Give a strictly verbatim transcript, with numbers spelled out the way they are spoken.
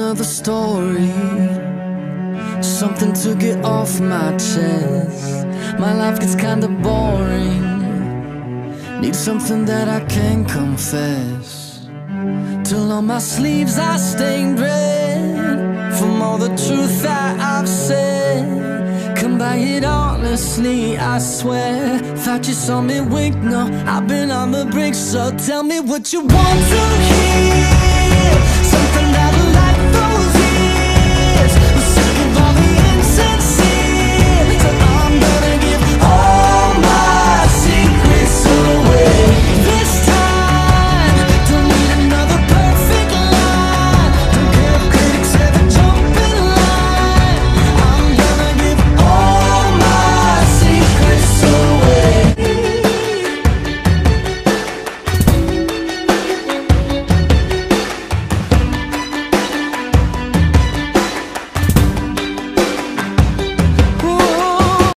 another story, something to get off my chest. My life gets kinda boring, need something that I can confess. Till on my sleeves I stained red from all the truth that I've said. Come by it honestly, I swear. Thought you saw me wink, no, I've been on the brink. So tell me what you want to hear.